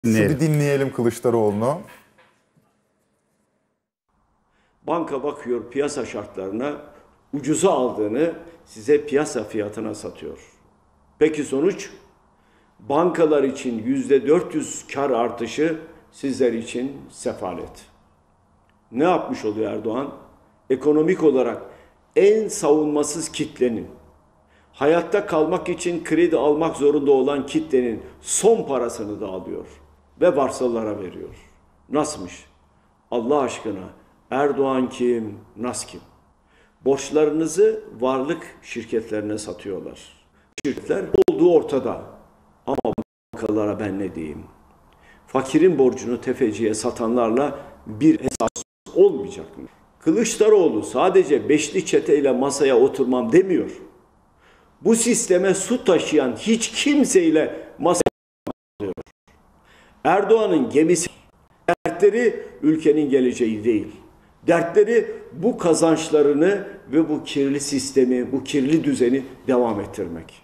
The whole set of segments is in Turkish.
Bir dinleyelim Kılıçdaroğlu'nu. Banka bakıyor piyasa şartlarına, ucuza aldığını size piyasa fiyatına satıyor. Peki sonuç? Bankalar için %400 kar artışı, sizler için sefalet. Ne yapmış oluyor Erdoğan? Ekonomik olarak en savunmasız kitlenin, hayatta kalmak için kredi almak zorunda olan kitlenin son parasını da alıyor ve varsalara veriyor. Nasılmış? Allah aşkına Erdoğan kim, Nas kim? Borçlarınızı varlık şirketlerine satıyorlar. Şirketler olduğu ortada. Ama bankalara ben ne diyeyim? Fakirin borcunu tefeciye satanlarla bir hesap olmayacak mı? Kılıçdaroğlu sadece beşli çeteyle masaya oturmam demiyor. Bu sisteme su taşıyan hiç kimseyle masaya oturuyor. Erdoğan'ın gemisi, dertleri ülkenin geleceği değil. Dertleri bu kazançlarını ve bu kirli sistemi, bu kirli düzeni devam ettirmek.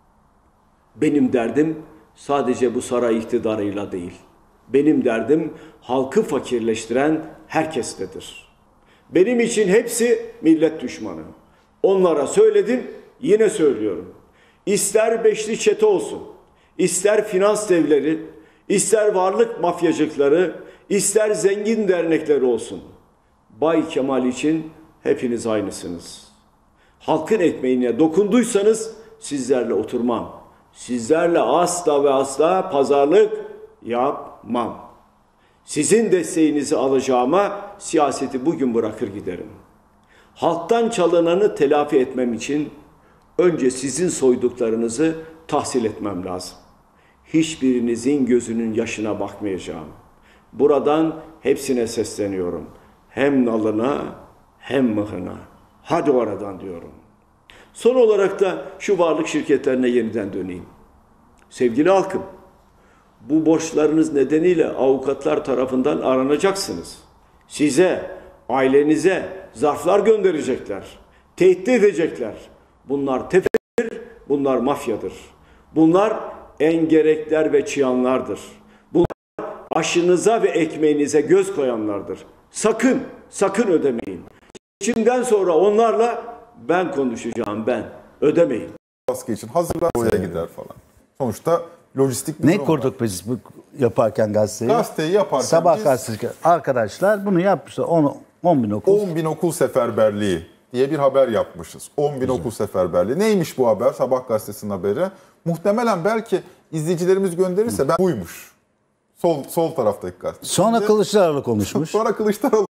Benim derdim sadece bu saray iktidarıyla değil. Benim derdim halkı fakirleştiren herkestedir. Benim için hepsi millet düşmanı. Onlara söyledim, yine söylüyorum. İster beşli çete olsun, ister finans devleri, ister varlık mafyacıkları, ister zengin dernekleri olsun. Bay Kemal için hepiniz aynısınız. Halkın ekmeğine dokunduysanız sizlerle oturmam. Sizlerle asla ve asla pazarlık yapmam. Sizin desteğinizi alacağıma siyaseti bugün bırakır giderim. Halktan çalınanı telafi etmem için önce sizin soyduklarınızı tahsil etmem lazım. Hiçbirinizin gözünün yaşına bakmayacağım. Buradan hepsine sesleniyorum. Hem nalına hem mıhına. Hadi oradan diyorum. Son olarak da şu varlık şirketlerine yeniden döneyim. Sevgili halkım, bu borçlarınız nedeniyle avukatlar tarafından aranacaksınız. Size, ailenize zarflar gönderecekler. Tehdit edecekler. Bunlar tefecidir, bunlar mafyadır. Bunlar engerekler ve çıyanlardır. Bunlar aşınıza ve ekmeğinize göz koyanlardır. Sakın, sakın ödemeyin. Seçimden sonra onlarla ben konuşacağım, ben. Ödemeyin. Baskı için hazırlar, oraya gider falan. Sonuçta lojistik bir ne durum kurduk var. biz bu yaparken gazeteyi? Gazeteyi yaparken Sabah biz, gazetesi arkadaşlar bunu yapmışlar. 10 bin okul. 10 bin okul seferberliği diye bir haber yapmışız. 10 bin okul seferberliği. Neymiş bu haber? Sabah gazetesinin haberi. Muhtemelen belki izleyicilerimiz gönderirse ben buymuş. Sol taraftaki gazete. Sonra Kılıçdaroğlu konuşmuş. Sonra Kılıçdaroğlu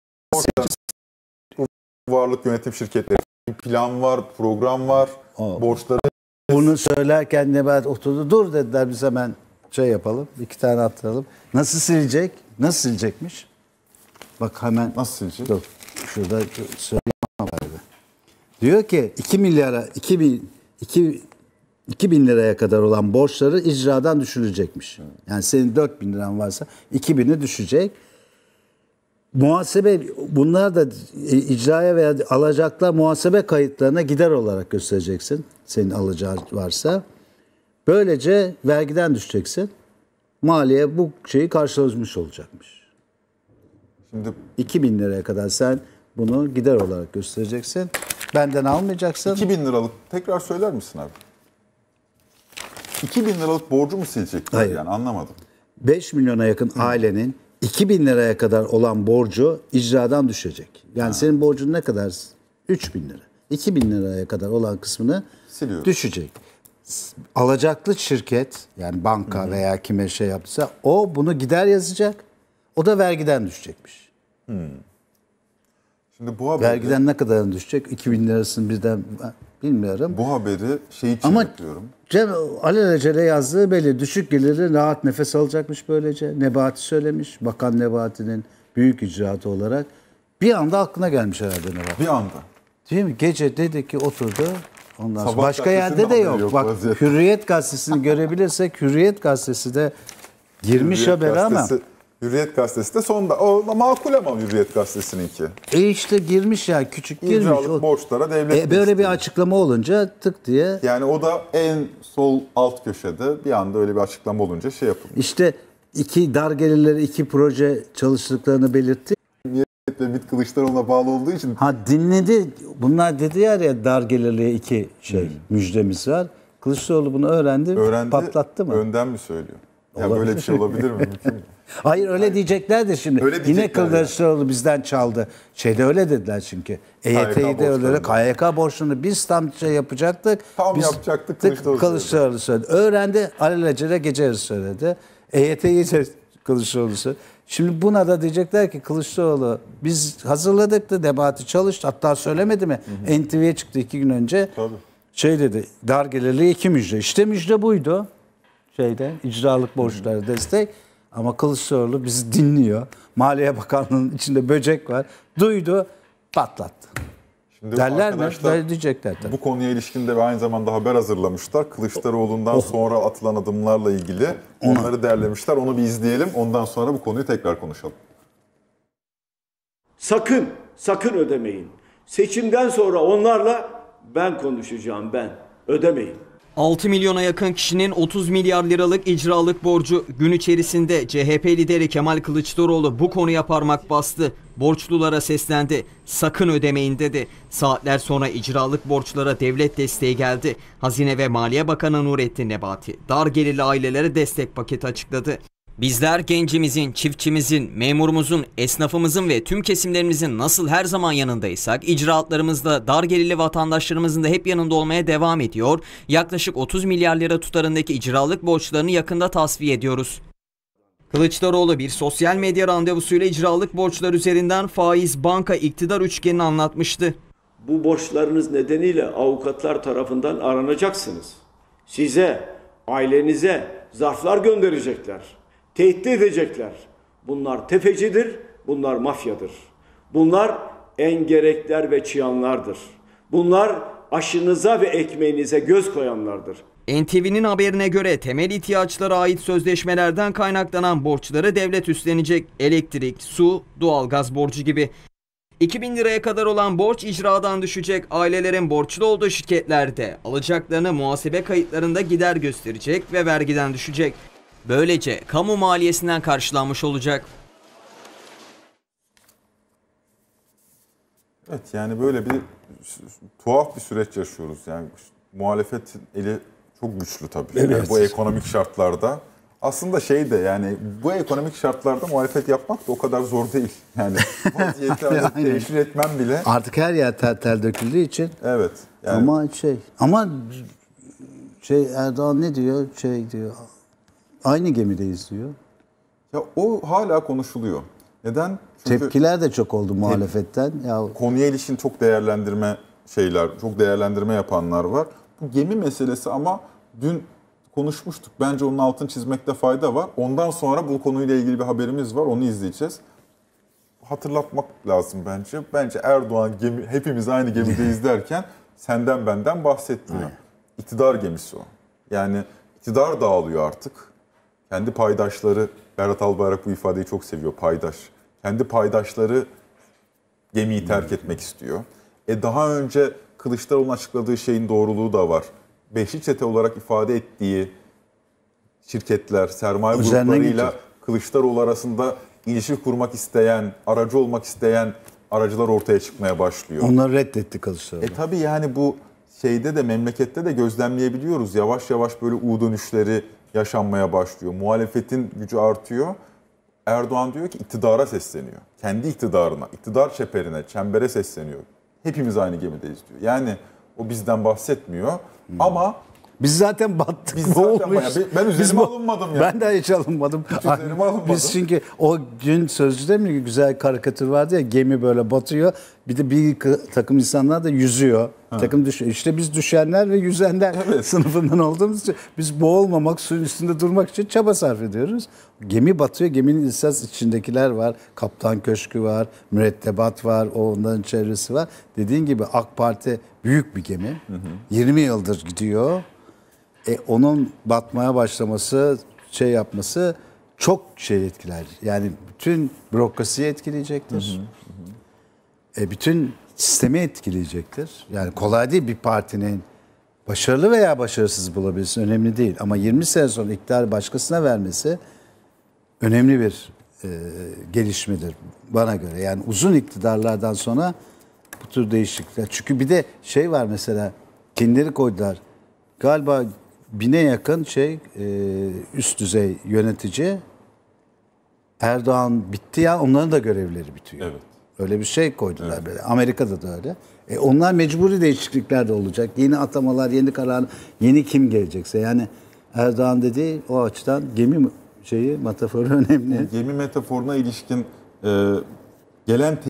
varlık yönetim şirketleri plan var, program var, borçları. Bunu söylerken Nebahat oturdu. Dur dediler, biz hemen şey yapalım. 2 tane attıralım. Nasıl silecek? Nasıl silecekmiş? Bak hemen. Nasıl silecek? Dur. Şurada söyleyeyim vardı. Diyor ki 2 bin liraya kadar olan borçları icradan düşürülecekmiş. Yani senin 4 bin liran varsa 2.000'i düşecek. Muhasebe, bunlar da icraya veya alacaklar muhasebe kayıtlarına gider olarak göstereceksin. Senin alacağın varsa. Böylece vergiden düşeceksin. Maliye bu şeyi karşılamış olacakmış. Şimdi 2.000 liraya kadar sen bunu gider olarak göstereceksin. Benden almayacaksın. 2.000 liralık tekrar söyler misin abi? 2.000 liralık borcu mu silecekler? Hayır. Yani anlamadım. 5 milyona yakın ailenin 2.000 liraya kadar olan borcu icradan düşecek. Yani senin borcun ne kadar? 3.000 lira. 2.000 liraya kadar olan kısmını Siliyoruz. düşecek. Alacaklı şirket, yani banka veya kime şey yaptıysa o bunu gider yazacak. O da vergiden düşecekmiş. Şimdi bu haberi, Vergiden ne kadarını düşecek? 2.000 lirasını birden bilmiyorum. bu haberi şey için Ama yapıyorum. Cem alelacele yazdığı belli. Düşük gelirli rahat nefes alacakmış böylece. Nebati söylemiş. Bakan Nebati'nin büyük icraatı olarak. Bir anda aklına gelmiş herhalde Nebati. Bir anda. Değil mi? Gece dedi ki oturdu. Ondan sonra Sabah başka yerde de gazetesinin yok. haberi Bak vaziyette. Hürriyet gazetesini görebilirsek Hürriyet gazetesi de girmiş haberi ama. Hürriyet gazetesi de sonda. O makul ama Hürriyet gazetesininki. İşte girmiş ya, küçük girmiş. İcralık borçlara devlet böyle istiyor. bir açıklama olunca tık diye. Yani o da en sol alt köşede bir anda öyle bir açıklama olunca şey yapılmış. İşte iki dar gelirleri iki proje çalıştıklarını belirtti. Ve MİT Kılıçdaroğlu'na bağlı olduğu için Ha dinledi. Bunlar dediler ya dar gelirliye iki müjdemiz var. Kılıçdaroğlu bunu öğrendi, patlattı mı? Önden mi söylüyor? Ya Olabilir. böyle bir şey olabilir mi? Mümkün mü? Hayır öyle diyecekler de şimdi. Öyle Yine diyecekler Kılıçdaroğlu bizden çaldı. Şeyde öyle dediler çünkü. EYT'yi de öyle KYK borçlarını biz tam şey yapacaktık. Tam biz yapacaktık, Kılıçdaroğlu söyledi. Öğrendi alelacele gece yarısı söyledi. EYT'yi de Kılıçdaroğlu söyledi. Şimdi buna da diyecekler ki Kılıçdaroğlu biz hazırladık da debati çalıştı. Hatta söylemedi mi? NTV'ye çıktı 2 gün önce. Tabii. Şey dedi dar gelirli 2 müjde. İşte müjde buydu. İcralık borçları destek. Ama Kılıçdaroğlu bizi dinliyor. Maliye Bakanlığı'nın içinde böcek var. Duydu, patlattı. Şimdi Derler mi? arkadaşlar Diyecekler tabii. bu konuya ilişkin de aynı zamanda haber hazırlamışlar. Kılıçdaroğlu'ndan sonra atılan adımlarla ilgili onları derlemişler. Onu bir izleyelim. Ondan sonra bu konuyu tekrar konuşalım. Sakın ödemeyin. Seçimden sonra onlarla ben konuşacağım, ben. Ödemeyin. 6 milyona yakın kişinin 30 milyar liralık icralık borcu. Gün içerisinde CHP lideri Kemal Kılıçdaroğlu bu konuya parmak bastı. Borçlulara seslendi. Sakın ödemeyin dedi. Saatler sonra icralık borçlara devlet desteği geldi. Hazine ve Maliye Bakanı Nurettin Nebati dar gelirli ailelere destek paketi açıkladı. Bizler gencimizin, çiftçimizin, memurumuzun, esnafımızın ve tüm kesimlerimizin nasıl her zaman yanındaysak, icraatlarımızda dar gelirli vatandaşlarımızın da hep yanında olmaya devam ediyor. Yaklaşık 30 milyar lira tutarındaki icralık borçlarını yakında tasfiye ediyoruz. Kılıçdaroğlu bir sosyal medya randevusuyla icralık borçlar üzerinden faiz, banka, iktidar üçgenini anlatmıştı. Bu borçlarınız nedeniyle avukatlar tarafından aranacaksınız. Size, ailenize zarflar gönderecekler. Tehdit edecekler. Bunlar tefecidir, bunlar mafyadır. Bunlar engerekler ve çıyanlardır. Bunlar aşınıza ve ekmeğinize göz koyanlardır. NTV'nin haberine göre temel ihtiyaçlara ait sözleşmelerden kaynaklanan borçları devlet üstlenecek. Elektrik, su, doğalgaz borcu gibi. 2000 liraya kadar olan borç icradan düşecek. Ailelerin borçlu olduğu şirketlerde alacaklarını muhasebe kayıtlarında gider gösterecek ve vergiden düşecek. Böylece kamu maliyesinden karşılanmış olacak. Evet yani böyle bir tuhaf bir süreç yaşıyoruz. Yani muhalefetin eli çok güçlü tabii. Evet. Yani bu ekonomik şartlarda. Aslında şey de yani bu ekonomik şartlarda muhalefet yapmak da o kadar zor değil. Yani vaziyeti teşhir etmem bile. Artık her yer tel döküldüğü için. Evet. Yani Ama Erdoğan ne diyor? Diyor. Aynı gemideyiz diyor. Ya o hala konuşuluyor. Neden? Çünkü Tepkiler de çok oldu muhalefetten. Ya konuya ilişkin çok değerlendirme yapanlar var. Bu gemi meselesi ama dün konuşmuştuk. Bence onun altını çizmekte fayda var. Ondan sonra bu konuyla ilgili bir haberimiz var. Onu izleyeceğiz. Hatırlatmak lazım bence. Bence Erdoğan hepimiz aynı gemideyiz derken senden benden bahsetmiyor. İktidar gemisi o. Yani iktidar dağılıyor artık. Kendi paydaşları, Berat Albayrak bu ifadeyi çok seviyor, paydaş. Kendi paydaşları gemiyi terk etmek istiyor. Daha önce Kılıçdaroğlu'nun açıkladığı şeyin doğruluğu da var. Beşli çete olarak ifade ettiği şirketler, sermaye gruplarıyla Kılıçdaroğlu arasında ilişki kurmak isteyen, aracı olmak isteyen aracılar ortaya çıkmaya başlıyor. onları reddetti Kılıçdaroğlu. Tabii yani bu şeyde de memlekette de gözlemleyebiliyoruz. Yavaş yavaş böyle U dönüşleri yaşanmaya başlıyor. Muhalefetin gücü artıyor. Erdoğan diyor ki iktidara sesleniyor. Kendi iktidarına, iktidar çembere sesleniyor. Hepimiz aynı gemideyiz diyor. Yani o bizden bahsetmiyor ama biz zaten battık. Ben üzerime alınmadım ya. Ben de hiç alınmadım. Üzerime alınmadım. Biz çünkü o gün sözcüde mi güzel karikatür vardı ya, gemi böyle batıyor. Bir de bir takım insanlar da yüzüyor. Takım düşüyor. İşte biz düşenler ve yüzenler sınıfından olduğumuz için biz boğulmamak, suyun üstünde durmak için çaba sarf ediyoruz. Gemi batıyor. Geminin esas içindekiler var. Kaptan Köşkü var. Mürettebat var. Onların çevresi var. Dediğin gibi AK Parti büyük bir gemi. 20 yıldır gidiyor. Onun batmaya başlaması, yapması çok etkiler. Yani bütün bürokrasiyi etkileyecektir. Bütün sistemi etkileyecektir. Yani kolay değil bir partinin başarılı veya başarısız bulabilirsin. Önemli değil. Ama 20 sene sonra iktidarı başkasına vermesi önemli bir gelişmedir bana göre. Yani uzun iktidarlardan sonra bu tür değişiklikler. Çünkü bir de şey var mesela, kendileri koydular. Galiba 1000'e yakın üst düzey yönetici, Erdoğan bitti ya, onların da görevleri bitiyor. Evet. Öyle bir şey koydular böyle. Amerika'da da öyle. Onlar mecburi değişiklikler de olacak. Yeni atamalar, yeni karar, yeni kim gelecekse. Yani Erdoğan dediği o açıdan gemi metaforu önemli. Gemi metaforuna ilişkin gelen